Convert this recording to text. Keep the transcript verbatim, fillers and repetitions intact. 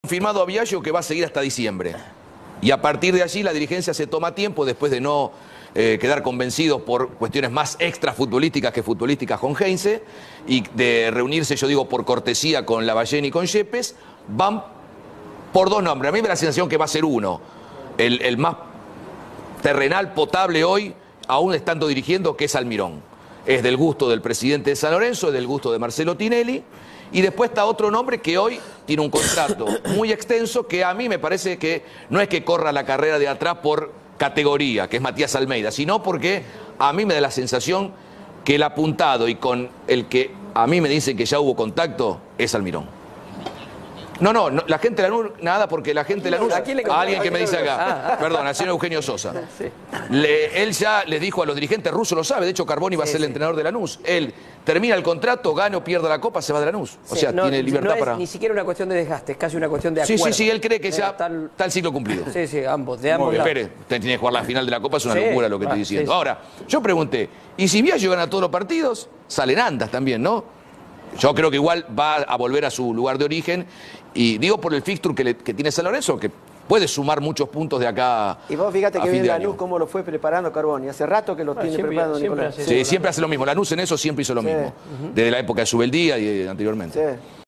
Firmado a Biagio que va a seguir hasta diciembre. Y a partir de allí la dirigencia se toma tiempo, después de no eh, quedar convencidos por cuestiones más extrafutbolísticas que futbolísticas con Heinze, y de reunirse, yo digo, por cortesía con Lavallén y con Yepes, van por dos nombres. A mí me da la sensación que va a ser uno, el, el más terrenal, potable hoy, aún estando dirigiendo, que es Almirón. Es del gusto del presidente de San Lorenzo, es del gusto de Marcelo Tinelli. Y después está otro nombre que hoy tiene un contrato muy extenso, que a mí me parece que no es que corra la carrera de atrás por categoría, que es Matías Almeida, sino porque a mí me da la sensación que el apuntado y con el que a mí me dicen que ya hubo contacto es Almirón. No, no, no, la gente de Lanús, nada, porque la gente de Lanús, a, a alguien que me dice acá, ah, ah. perdón, al señor Eugenio Sosa, sí. Le, él ya les dijo a los dirigentes rusos, lo sabe, de hecho Carboni va sí, a ser el sí. entrenador de Lanús, él termina el contrato, gana o pierda la copa, se va de Lanús, o sí, sea, no, tiene libertad no es para... ni siquiera una cuestión de desgaste, es casi una cuestión de acuerdo. Sí, sí, sí, él cree que ya tal... está el ciclo cumplido. Sí, sí, ambos, de ambos lados. Espere, usted tiene que jugar la final de la copa, es una sí, locura lo que ah, estoy diciendo. Sí, sí. Ahora, yo pregunté, ¿y si Biagio gana todos los partidos? Salen andas también, ¿no? Yo creo que igual va a volver a su lugar de origen, y digo por el fixture que, le, que tiene San Lorenzo, que puede sumar muchos puntos de acá. Y vos fíjate que bien Lanús cómo lo fue preparando Carboni, hace rato que lo bueno, tiene siempre, preparado siempre Nicolás. Sí, siempre hace lo mismo, Lanús en eso siempre hizo lo mismo, sí. uh-huh. desde la época de Subeldía y anteriormente. Sí.